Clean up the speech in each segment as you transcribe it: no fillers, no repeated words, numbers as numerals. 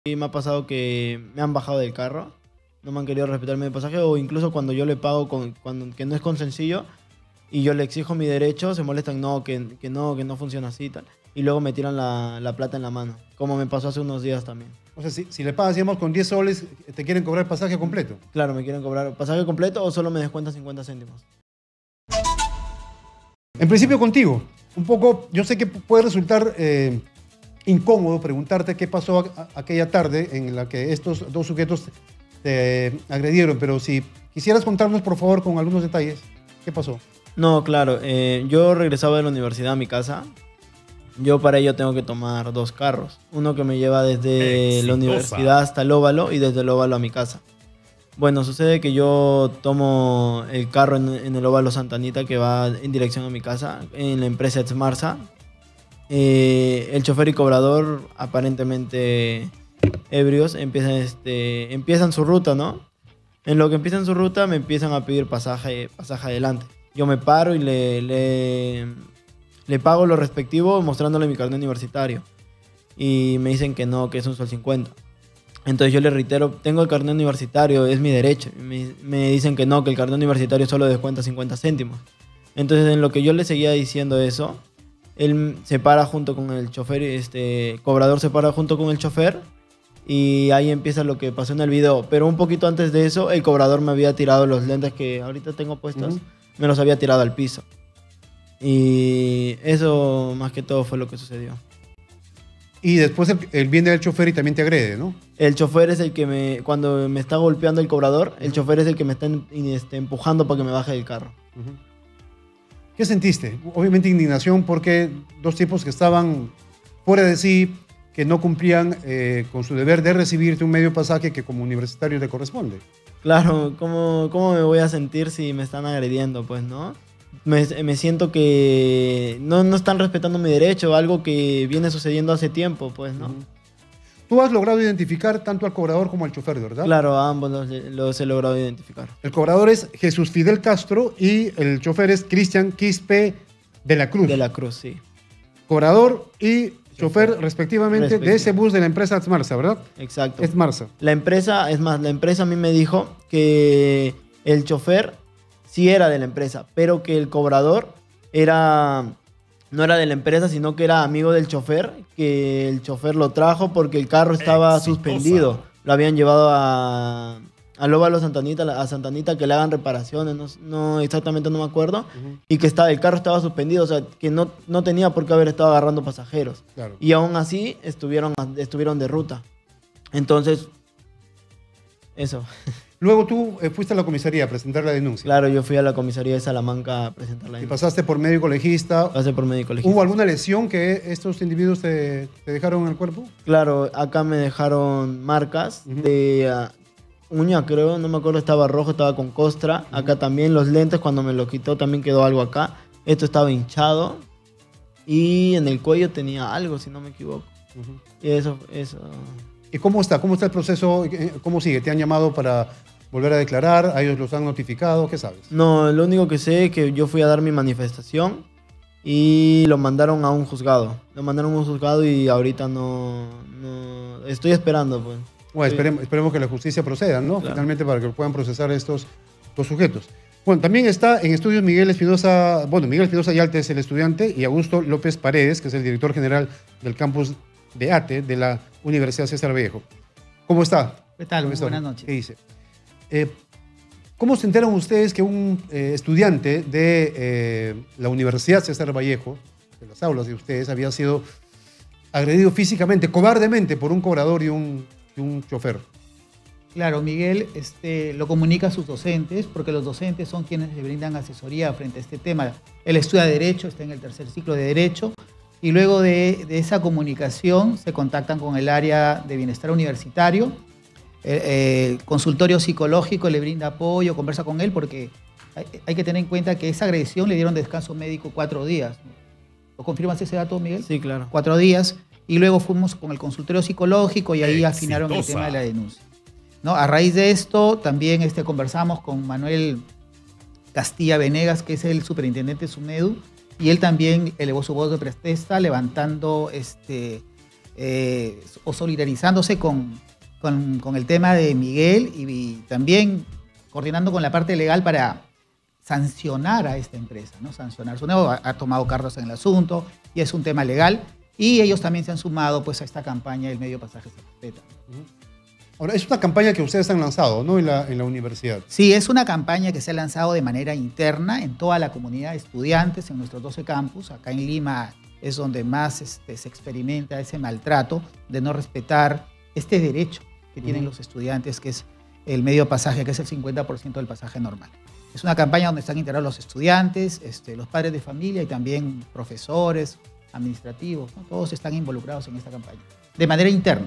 Y me ha pasado que me han bajado del carro, no me han querido respetar mi pasaje, o incluso cuando yo le pago que no es con sencillo y yo le exijo mi derecho, se molestan, no, que no funciona así y tal. Y luego me tiran la plata en la mano, como me pasó hace unos días también. O sea, si le pagas, digamos, con 10 soles, te quieren cobrar el pasaje completo. Claro, me quieren cobrar pasaje completo o solo me descuentan 50 céntimos. En principio contigo, un poco, yo sé que puede resultar incómodo preguntarte qué pasó aquella tarde en la que estos dos sujetos te agredieron, pero si quisieras contarnos, por favor, con algunos detalles, ¿qué pasó? No, claro, yo regresaba de la universidad a mi casa. Yo para ello tengo que tomar 2 carros. Uno que me lleva desde la universidad hasta el Óvalo y desde el Óvalo a mi casa. Bueno, sucede que yo tomo el carro en el Óvalo Santa Anita que va en dirección a mi casa, en la empresa Exmarsa. El chofer y cobrador, aparentemente ebrios, empiezan su ruta, ¿no? En lo que empiezan su ruta me empiezan a pedir pasaje adelante. Yo me paro y le pago lo respectivo mostrándole mi carnet universitario. Y me dicen que no, que es un sol 50. Entonces yo le reitero, tengo el carnet universitario, es mi derecho. Y me dicen que no, que el carnet universitario solo descuenta 50 céntimos. Entonces en lo que yo le seguía diciendo eso, él se para junto con el chofer, cobrador se para junto con el chofer. Y ahí empieza lo que pasó en el video. Pero un poquito antes de eso, el cobrador me había tirado los lentes que ahorita tengo puestos. Me los había tirado al piso. Y eso más que todo fue lo que sucedió. Y después él viene el chofer y también te agrede, ¿no? El chofer es el que cuando me está golpeando el cobrador, el chofer es el que me está empujando para que me baje del carro. ¿Qué sentiste? Obviamente indignación porque dos tipos que estaban fuera de sí, que no cumplían con su deber de recibirte un medio pasaje que como universitario te corresponde. Claro, ¿cómo me voy a sentir si me están agrediendo? Pues, ¿no? Me siento que no están respetando mi derecho, algo que viene sucediendo hace tiempo, pues, ¿no? Tú has logrado identificar tanto al cobrador como al chofer, ¿verdad? Claro, a ambos los he logrado identificar. El cobrador es Jesús Fidel Castro y el chofer es Cristian Quispe de la Cruz. De la Cruz, sí. Cobrador y chofer, respectivamente, de ese bus de la empresa Exmarsa, ¿verdad? Exacto. Exmarsa. La empresa a mí me dijo que el chofer sí era de la empresa, pero que el cobrador no era de la empresa, sino que era amigo del chofer, que el chofer lo trajo porque el carro estaba suspendido. Lo habían llevado al Óvalo Santa Anita que le hagan reparaciones, no exactamente no me acuerdo, y que el carro estaba suspendido, o sea, que no tenía por qué haber estado agarrando pasajeros. Claro. Y aún así estuvieron de ruta. Entonces, eso. Luego tú fuiste a la comisaría a presentar la denuncia. Claro, yo fui a la comisaría de Salamanca a presentar la Y denuncia. pasaste por médico legista. Pasé por médico legista. ¿Hubo alguna lesión que estos individuos te dejaron en el cuerpo? Claro, acá me dejaron marcas de uña, creo, no me acuerdo, estaba rojo, estaba con costra. Acá también los lentes, cuando me lo quitó, también quedó algo acá. Esto estaba hinchado y en el cuello tenía algo, si no me equivoco. Y eso. ¿Y cómo está? ¿Cómo está el proceso? ¿Cómo sigue? ¿Te han llamado para volver a declarar? ¿A ellos los han notificado? ¿Qué sabes? No, lo único que sé es que yo fui a dar mi manifestación y lo mandaron a un juzgado. Lo mandaron a un juzgado y ahorita no estoy esperando, pues. Bueno, esperemos que la justicia proceda, ¿no? Claro. Finalmente para que puedan procesar estos dos sujetos. Bueno, también está en estudios Miguel Espinosa Yalte es el estudiante y Augusto López Paredes, que es el director general del campus de ATE de la Universidad César Vallejo. ¿Cómo está? ¿Qué tal? Muy Profesor, buenas noches. ¿qué dice? ¿Cómo se enteran ustedes que un estudiante de la Universidad César Vallejo, de las aulas de ustedes, había sido agredido físicamente, cobardemente, por un cobrador y un chofer? Claro, Miguel lo comunica a sus docentes, porque los docentes son quienes le brindan asesoría frente a este tema. Él estudia Derecho, está en el tercer ciclo de Derecho, y luego de esa comunicación se contactan con el área de bienestar universitario. El consultorio psicológico le brinda apoyo, conversa con él, porque hay que tener en cuenta que esa agresión le dieron descanso médico 4 días. ¿Lo confirmas ese dato, Miguel? Sí, claro. 4 días. Y luego fuimos con el consultorio psicológico y ahí afinaron el tema de la denuncia, ¿no? A raíz de esto también conversamos con Manuel Castilla Venegas, que es el superintendente de SUMEDU, y él también elevó su voz de protesta levantando o solidarizándose con el tema de Miguel y también coordinando con la parte legal para sancionar a esta empresa, ¿no? Sancionar. Suneo ha tomado cartas en el asunto y es un tema legal y ellos también se han sumado pues, a esta campaña del medio pasaje se respeta. Ahora, es una campaña que ustedes han lanzado, ¿no? En la universidad. Sí, es una campaña que se ha lanzado de manera interna en toda la comunidad de estudiantes en nuestros 12 campus. Acá en Lima es donde más se experimenta ese maltrato de no respetar este derecho que tienen los estudiantes, que es el medio pasaje, que es el 50% del pasaje normal. Es una campaña donde están integrados los estudiantes, los padres de familia y también profesores, administrativos, ¿no? Todos están involucrados en esta campaña, de manera interna.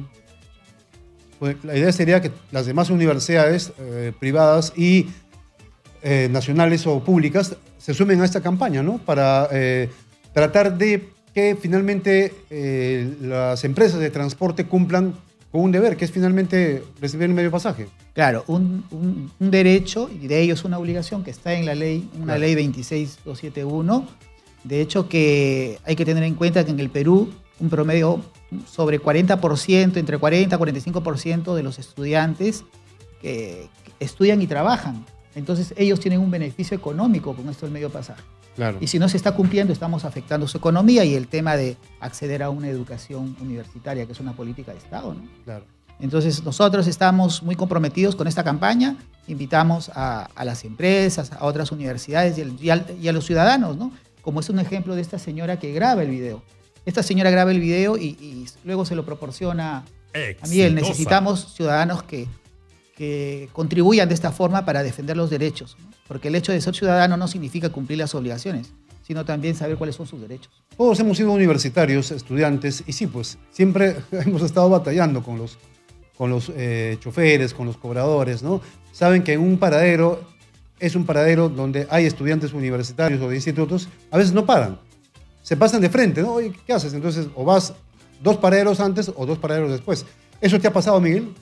Pues la idea sería que las demás universidades privadas y nacionales o públicas se sumen a esta campaña, ¿no? Para tratar de que finalmente las empresas de transporte cumplan con un deber, que es finalmente recibir el medio pasaje. Claro, un derecho y de ellos una obligación que está en la ley, una ley 26271. De hecho, que hay que tener en cuenta que en el Perú un promedio sobre 40%, entre 40 y 45% de los estudiantes que estudian y trabajan. Entonces ellos tienen un beneficio económico con esto del medio pasaje. Claro. Y si no se está cumpliendo, estamos afectando su economía y el tema de acceder a una educación universitaria, que es una política de Estado, ¿no? Claro. Entonces nosotros estamos muy comprometidos con esta campaña, invitamos a las empresas, a otras universidades y a los ciudadanos, ¿no? Como es un ejemplo de esta señora que graba el video. Esta señora graba el video y luego se lo proporciona a Miguel. Necesitamos ciudadanos que contribuyan de esta forma para defender los derechos, ¿no? Porque el hecho de ser ciudadano no significa cumplir las obligaciones, sino también saber cuáles son sus derechos. Todos hemos sido universitarios, estudiantes, y sí, pues siempre hemos estado batallando con los choferes, con los cobradores, ¿no? Saben que en un paradero es un paradero donde hay estudiantes universitarios o de institutos, a veces no paran, se pasan de frente, ¿no? Oye, ¿qué haces? Entonces, o vas 2 paraderos antes o 2 paraderos después. ¿Eso te ha pasado, Miguel?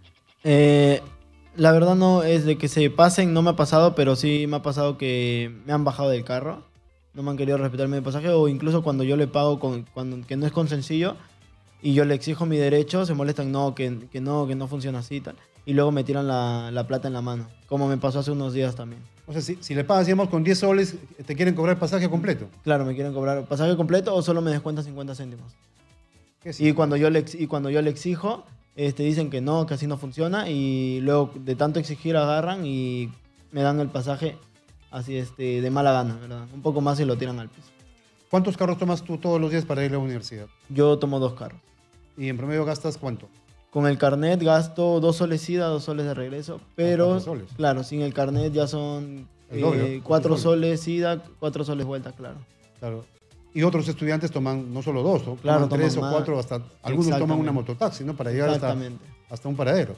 La verdad no es de que se pasen, no me ha pasado, pero sí me ha pasado que me han bajado del carro, no me han querido respetar el medio pasaje, o incluso cuando yo le pago que no es con sencillo y yo le exijo mi derecho, se molestan, que no funciona así y tal, y luego me tiran la plata en la mano, como me pasó hace unos días también. O sea, si le pagas, digamos, con 10 soles, te quieren cobrar el pasaje completo. Claro, me quieren cobrar pasaje completo o solo me descuentan 50 céntimos. Y cuando yo le exijo, dicen que no, que así no funciona, y luego de tanto exigir agarran y me dan el pasaje así de mala gana, ¿verdad? Un poco más y lo tiran al piso. ¿Cuántos carros tomas tú todos los días para ir a la universidad? Yo tomo 2 carros. ¿Y en promedio gastas cuánto? Con el carnet gasto 2 soles ida, 2 soles de regreso, pero 4 soles. Claro, sin el carnet ya son El doble, 4 soles ida, 4 soles vuelta, claro. Claro. Y otros estudiantes toman no solo 2, ¿no? Claro, toman 3 o toman 4, hasta algunos toman una mototaxi, ¿no? Para llegar hasta un paradero.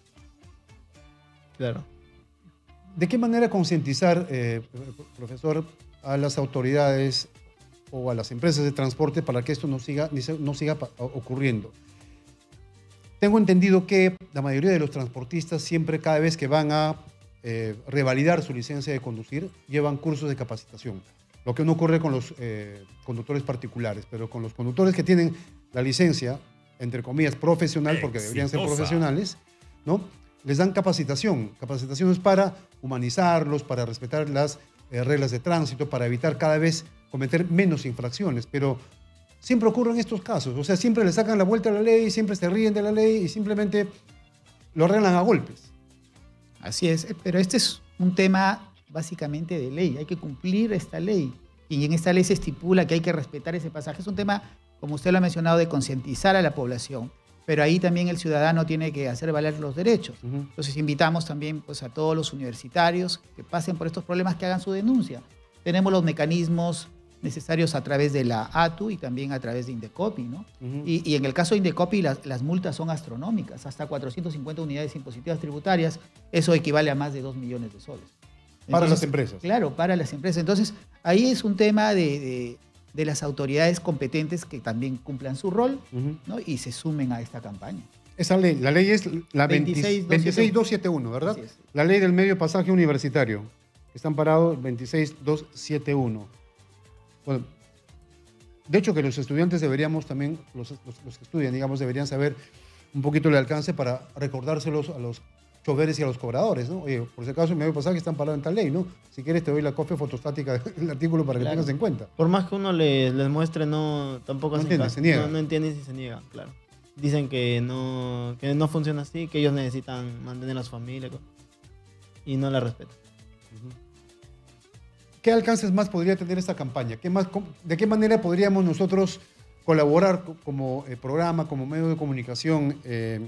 Claro. ¿De qué manera concientizar, profesor, a las autoridades o a las empresas de transporte para que esto no siga ocurriendo? Tengo entendido que la mayoría de los transportistas siempre, cada vez que van a revalidar su licencia de conducir, llevan cursos de capacitación. Lo que no ocurre con los conductores particulares, pero con los conductores que tienen la licencia, entre comillas, profesional, porque deberían ser profesionales, ¿no? Les dan capacitación. Capacitaciones para humanizarlos, para respetar las reglas de tránsito, para evitar cada vez cometer menos infracciones. Pero siempre ocurren estos casos. O sea, siempre le sacan la vuelta a la ley, siempre se ríen de la ley y simplemente lo arreglan a golpes. Así es, pero este es un tema básicamente de ley. Hay que cumplir esta ley. Y en esta ley se estipula que hay que respetar ese pasaje. Es un tema, como usted lo ha mencionado, de concientizar a la población. Pero ahí también el ciudadano tiene que hacer valer los derechos. Entonces invitamos también pues, a todos los universitarios que pasen por estos problemas, que hagan su denuncia. Tenemos los mecanismos necesarios a través de la ATU y también a través de Indecopi, ¿no? Y en el caso de Indecopi las multas son astronómicas, hasta 450 unidades impositivas tributarias. Eso equivale a más de 2 millones de soles. Entonces, para las empresas. Claro, para las empresas. Entonces ahí es un tema de las autoridades competentes que también cumplan su rol, ¿no? Y se sumen a esta campaña. Esa ley, la ley es la 26271, ¿verdad? Así es. La ley del medio pasaje universitario. Está amparado 26271. Bueno, de hecho, que los estudiantes deberíamos también, los que estudian, digamos, deberían saber un poquito el alcance para recordárselos a los choferes y a los cobradores, ¿no? Oye, por si acaso el medio pasaje está amparado en tal ley, ¿no? Si quieres te doy la copia fotostática del artículo para que Claro. tengas en cuenta. Por más que uno les muestre, tampoco No hacen entienden, caso. se niegan. No entienden si se niegan, claro. Dicen que no funciona así, que ellos necesitan mantener a su familia y no la respetan. ¿Qué alcances más podría tener esta campaña? ¿De qué manera podríamos nosotros colaborar como programa, como medio de comunicación,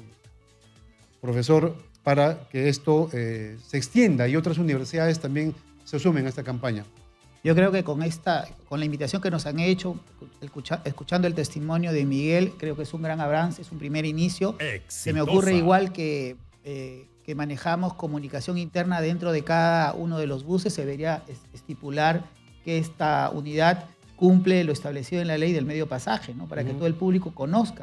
profesor, para que esto se extienda y otras universidades también se sumen a esta campaña? Yo creo que con la invitación que nos han hecho, escuchando el testimonio de Miguel, creo que es un gran avance, es un primer inicio. Se me ocurre igual que manejamos comunicación interna dentro de cada uno de los buses, se debería estipular que esta unidad cumple lo establecido en la ley del medio pasaje, ¿no? Para que todo el público conozca.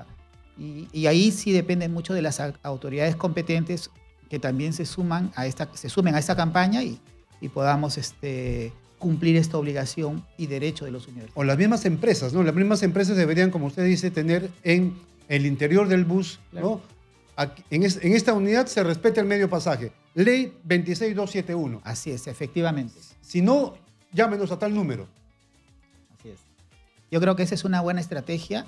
Y ahí sí depende mucho de las autoridades competentes que también se sumen a esta campaña y podamos cumplir esta obligación y derecho de los universitarios. O las mismas empresas, ¿no? Las mismas empresas deberían, como usted dice, tener en el interior del bus, Claro. ¿no? En esta unidad se respeta el medio pasaje. Ley 26271. Así es, efectivamente. Si no, llámenos a tal número. Así es. Yo creo que esa es una buena estrategia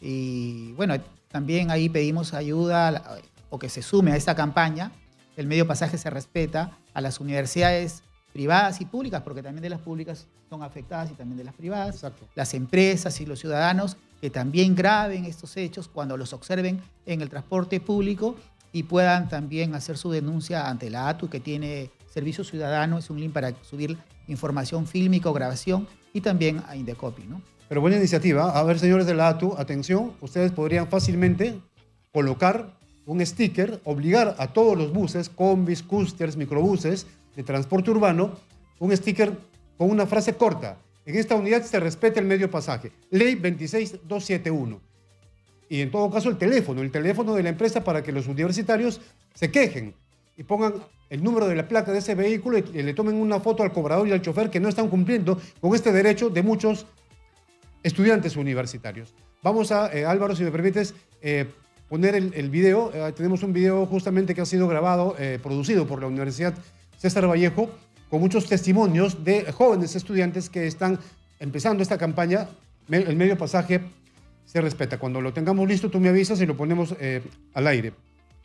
y bueno, también ahí pedimos ayuda o que se sume a esta campaña. El medio pasaje se respeta a las universidades privadas y públicas, porque también de las públicas son afectadas y también de las privadas. Exacto. Las empresas y los ciudadanos que también graben estos hechos cuando los observen en el transporte público y puedan también hacer su denuncia ante la ATU, que tiene Servicio Ciudadano, es un link para subir información fílmica o grabación, y también a Indecopi, ¿no? Pero buena iniciativa. A ver, señores de la ATU, atención, ustedes podrían fácilmente colocar un sticker, obligar a todos los buses, combis, coasters, microbuses de transporte urbano, un sticker con una frase corta. En esta unidad se respeta el medio pasaje. Ley 26271. Y en todo caso el teléfono de la empresa para que los universitarios se quejen y pongan el número de la placa de ese vehículo y le tomen una foto al cobrador y al chofer que no están cumpliendo con este derecho de muchos estudiantes universitarios. Vamos a, Álvaro, si me permites, poner el video. Tenemos un video justamente que ha sido grabado, producido por la Universidad César Vallejo, con muchos testimonios de jóvenes estudiantes que están empezando esta campaña. El medio pasaje se respeta. Cuando lo tengamos listo, tú me avisas y lo ponemos al aire.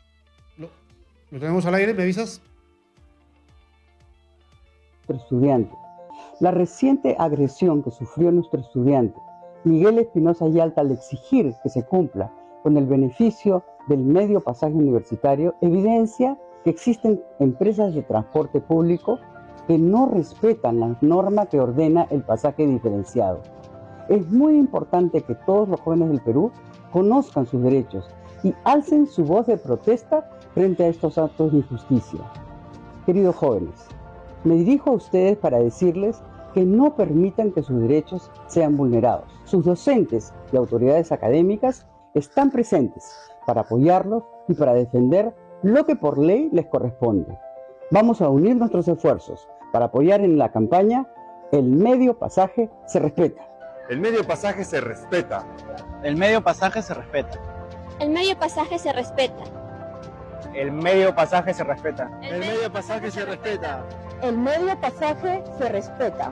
¿Lo tenemos al aire? ¿Me avisas? Nuestro estudiante. La reciente agresión que sufrió nuestro estudiante Miguel Espinosa Yalta al exigir que se cumpla con el beneficio del medio pasaje universitario evidencia que existen empresas de transporte público que no respetan la norma que ordena el pasaje diferenciado. Es muy importante que todos los jóvenes del Perú conozcan sus derechos y alcen su voz de protesta frente a estos actos de injusticia. Queridos jóvenes, me dirijo a ustedes para decirles que no permitan que sus derechos sean vulnerados. Sus docentes y autoridades académicas están presentes para apoyarlos y para defender lo que por ley les corresponde. Vamos a unir nuestros esfuerzos para apoyar en la campaña El medio pasaje se respeta. El medio pasaje se respeta. El medio pasaje se respeta. El medio pasaje se respeta. El medio pasaje se respeta. El medio pasaje se respeta. El medio pasaje se respeta.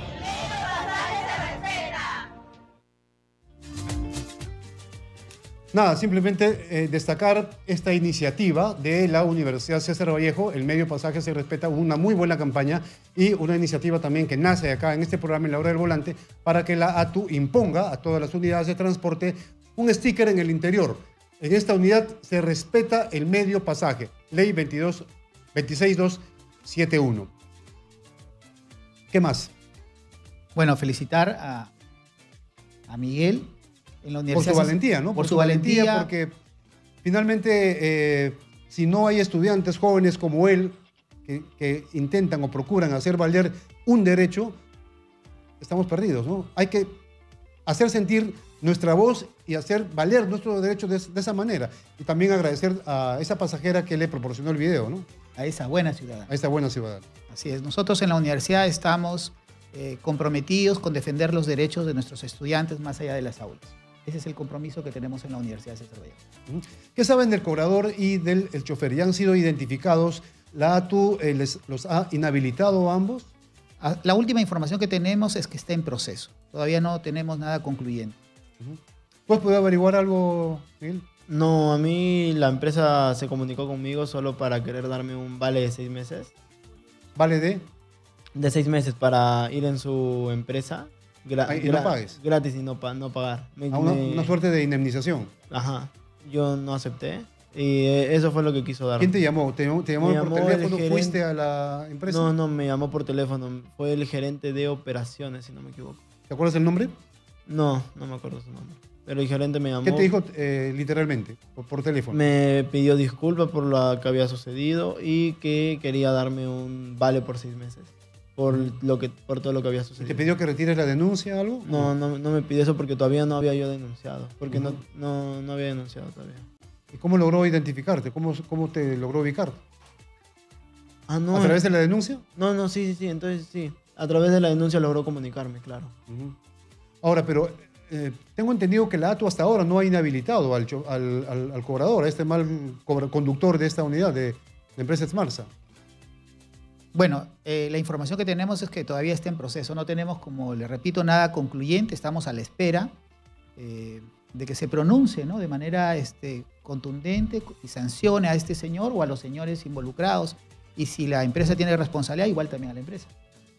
Nada, simplemente destacar esta iniciativa de la Universidad César Vallejo, el medio pasaje se respeta, una muy buena campaña y una iniciativa también que nace acá en este programa en la hora del volante para que la ATU imponga a todas las unidades de transporte un sticker en el interior. En esta unidad se respeta el medio pasaje, ley 26271. ¿Qué más? Bueno, felicitar a Miguel en la Por universidad. su valentía, ¿no? Por su valentía. Porque finalmente, si no hay estudiantes jóvenes como él que intentan o procuran hacer valer un derecho, estamos perdidos, ¿no? Hay que hacer sentir nuestra voz y hacer valer nuestro derecho de esa manera. Y también agradecer a esa pasajera que le proporcionó el video, ¿no? A esa buena ciudadana. A esta buena ciudadana. Así es. Nosotros en la universidad estamos comprometidos con defender los derechos de nuestros estudiantes más allá de las aulas. Ese es el compromiso que tenemos en la Universidad César Vallejo. ¿Qué saben del cobrador y del el chofer? ¿Ya han sido identificados? ¿La ATU los ha inhabilitado a ambos? La última información que tenemos es que está en proceso. Todavía no tenemos nada concluyente. ¿Tú has podido averiguar algo, Miguel? No, a mí la empresa se comunicó conmigo solo para querer darme un vale de 6 meses. ¿Vale de? De 6 meses para ir en su empresa. Y no pagues. Gratis y no pagar. Una suerte de indemnización. Ajá. Yo no acepté. Y eso fue lo que quiso dar. ¿Quién te llamó? ¿Te llamó por teléfono? ¿Fuiste a la empresa? No, me llamó por teléfono. Fue el gerente de operaciones, si no me equivoco. ¿Te acuerdas el nombre? No me acuerdo su nombre. Pero el gerente me llamó. ¿Qué te dijo literalmente? Por teléfono. Me pidió disculpas por lo que había sucedido y que quería darme un vale por 6 meses. Por todo lo que había sucedido. ¿Te pidió que retires la denuncia o algo? No me pidió eso porque todavía no había yo denunciado. Porque no había denunciado todavía. ¿Y cómo logró identificarte? ¿Cómo te logró ubicar? ¿A través de la denuncia? No, sí. Entonces sí. A través de la denuncia logró comunicarme, claro. Ahora, pero tengo entendido que la ATU hasta ahora no ha inhabilitado al cobrador, a este mal conductor de esta unidad de la empresa Smarsa. Bueno, la información que tenemos es que todavía está en proceso. No tenemos, como le repito, nada concluyente. Estamos a la espera de que se pronuncie, ¿no?, de manera contundente y sancione a este señor o a los señores involucrados. Y si la empresa tiene responsabilidad, igual también a la empresa.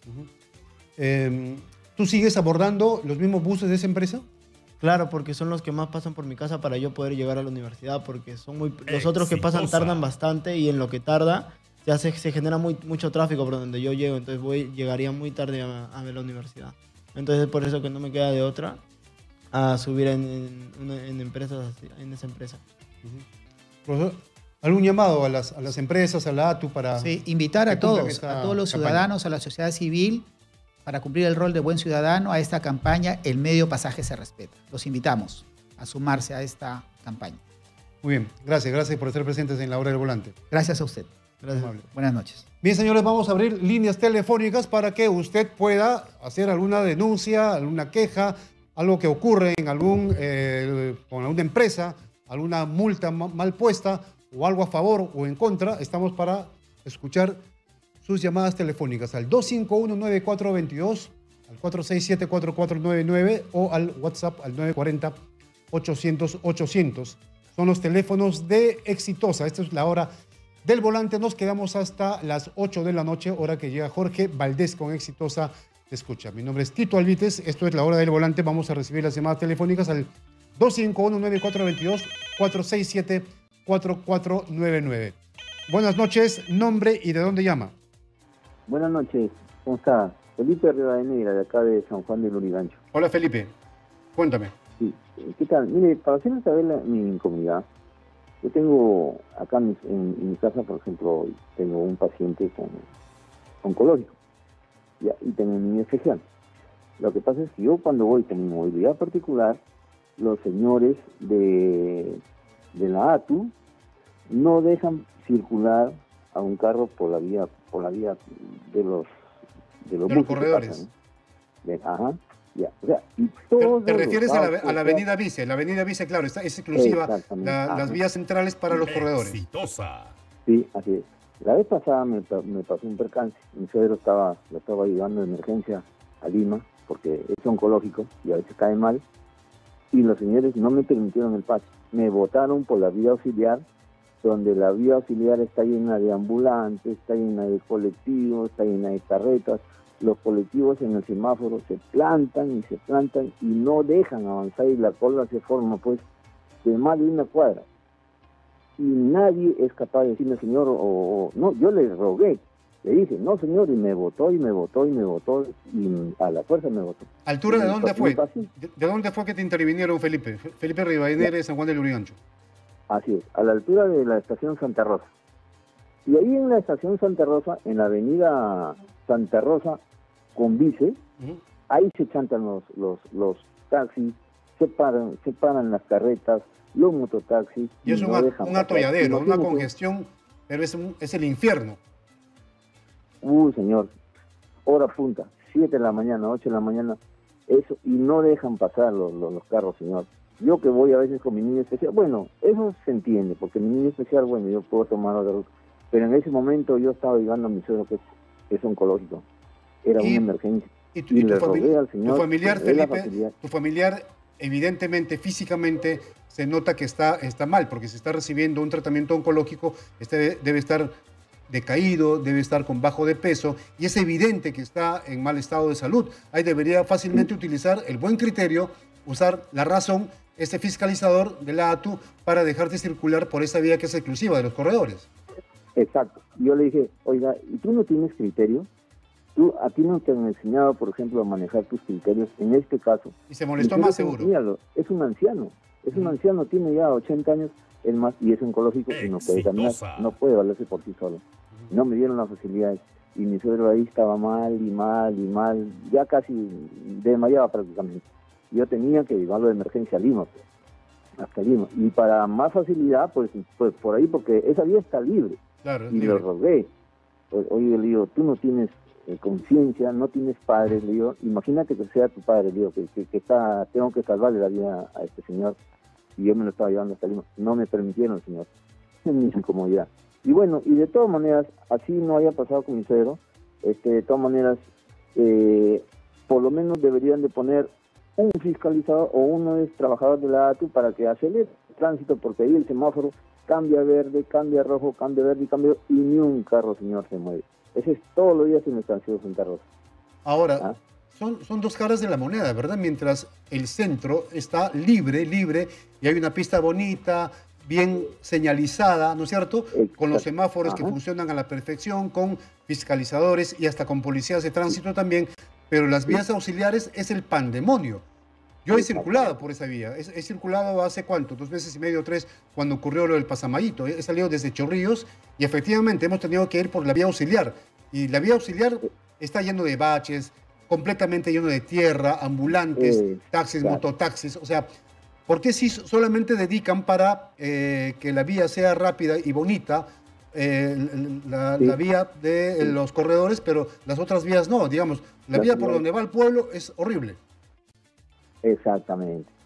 ¿Tú sigues abordando los mismos buses de esa empresa? Claro, porque son los que más pasan por mi casa para yo poder llegar a la universidad, porque son los otros que pasan tardan bastante y en lo que tarda se genera mucho tráfico por donde yo llego, entonces llegaría muy tarde a ver la universidad. Entonces es por eso que no me queda de otra a subir en esa empresa. Profesor, ¿algún llamado a las empresas, a la ATU para... Sí, invitar a todos los ciudadanos, a la sociedad civil, para cumplir el rol de buen ciudadano a esta campaña El Medio Pasaje se Respeta. Los invitamos a sumarse a esta campaña. Muy bien, gracias por estar presentes en La Hora del Volante. Gracias a usted. Gracias. Buenas noches. Bien, señores, vamos a abrir líneas telefónicas para que usted pueda hacer alguna denuncia, alguna queja, algo que ocurre en con alguna empresa, alguna multa mal puesta o algo a favor o en contra. Estamos para escuchar sus llamadas telefónicas al 251-9422, al 467-4499 o al WhatsApp al 940-800-800. Son los teléfonos de Exitosa. Esta es La Hora del Volante. Nos quedamos hasta las 8 de la noche, hora que llega Jorge Valdés con Exitosa Te Escucha. Mi nombre es Tito Alvites, esto es La Hora del Volante. Vamos a recibir las llamadas telefónicas al 251-9422, 467-4499. Buenas noches, nombre y de dónde llama. Buenas noches, ¿cómo está? Felipe Rivadeneira, de acá de San Juan del Lurigancho. Hola Felipe, cuéntame. Sí, ¿qué tal? Mire, para hacerles saber mi incomodidad, yo tengo acá en mi casa, por ejemplo, tengo un paciente con oncológico y tengo un niño especial. Lo que pasa es que yo cuando voy con mi movilidad particular, los señores de la ATU no dejan circular a un carro por la vía de los buses corredores. Que pasan, ¿no? Ajá. Ya, o sea, y todos ¿Te refieres a la avenida Vice? La avenida Vice, claro, es exclusiva, las vías centrales para los corredores. Exitosa. Sí, así es. La vez pasada me pasó un percance. Mi suegro lo estaba llevando de emergencia a Lima, porque es oncológico y a veces cae mal, y los señores no me permitieron el paso. Me botaron por la vía auxiliar, donde la vía auxiliar está llena de ambulantes, está llena de colectivos, está llena de carretas. Los colectivos en el semáforo se plantan y no dejan avanzar, y la cola se forma pues de más de una cuadra. Y nadie es capaz de decirme, señor, no, yo le rogué, le dije, no señor, y me votó, y a la fuerza me votó. ¿Altura de dónde fue? ¿De dónde fue que te intervinieron, Felipe? Felipe Rivadeneira de San Juan del Lurigancho. Así es, a la altura de la estación Santa Rosa. Y ahí en la estación Santa Rosa, en la avenida Santa Rosa con Vice, ahí se chantan los taxis, se paran las carretas, los mototaxis. Y es un atolladero, una congestión, pero es el infierno. Señor, hora punta, 7 de la mañana, 8 de la mañana, eso, y no dejan pasar los carros, señor. Yo que voy a veces con mi niño especial, bueno, eso se entiende, porque mi niño especial, bueno, yo puedo tomar otra ruta, pero en ese momento yo estaba llevando a mi suegro que es oncológico, era una emergencia. Y le rogué al señor, tu familiar, Felipe, facilidad. tu familiar evidentemente, físicamente, se nota que está mal, porque se está recibiendo un tratamiento oncológico, debe estar decaído, debe estar con bajo de peso, y es evidente que está en mal estado de salud. Ahí debería fácilmente utilizar el buen criterio, usar la razón, este fiscalizador de la ATU, para dejarte circular por esa vía que es exclusiva de los corredores. Exacto. Yo le dije, oiga, ¿y tú no tienes criterio? A ti no te han enseñado, por ejemplo, a manejar tus criterios en este caso. Y se molestó más, seguro. Míralo, es un anciano, tiene ya 80 años, es más, y es oncológico y no puede caminar, no puede valerse por sí solo. No me dieron las facilidades y mi suegro ahí estaba mal, ya casi desmayaba prácticamente. Yo tenía que llevarlo de emergencia a Lima, hasta Lima. Y para más facilidad, pues por ahí, porque esa vía está libre. Claro, y lo rogué. Oye, le digo, tú no tienes conciencia, no tienes padres, le digo, imagínate que sea tu padre, le digo, que tengo que salvarle la vida a este señor, y yo me lo estaba llevando hasta Lima. No me permitieron, señor, en mi incomodidad. Y bueno, y de todas maneras, así no haya pasado con mi suegro, de todas maneras, por lo menos deberían de poner un fiscalizador o uno es trabajador de la ATU para que acelere el tránsito, porque ahí el semáforo cambia verde, cambia rojo, cambia verde y ni un carro, señor, se mueve. Ese es todos los días en el estación Santa Rosa. Ahora, son dos caras de la moneda, ¿verdad? Mientras el centro está libre, y hay una pista bonita, bien señalizada, ¿no es cierto? Exacto. Con los semáforos que funcionan a la perfección, con fiscalizadores y hasta con policías de tránsito también, pero las vías auxiliares es el pandemonio. Yo he circulado por esa vía, he circulado hace ¿cuánto? 2 meses y medio, 3, cuando ocurrió lo del Pasamayito. He salido desde Chorrillos y efectivamente hemos tenido que ir por la vía auxiliar. Y la vía auxiliar está lleno de baches, completamente lleno de tierra, ambulantes, taxis, mototaxis. O sea, ¿por qué si solamente dedican para que la vía sea rápida y bonita, la vía de los corredores, pero las otras vías no? Digamos, la vía por donde va el pueblo es horrible. Exactamente.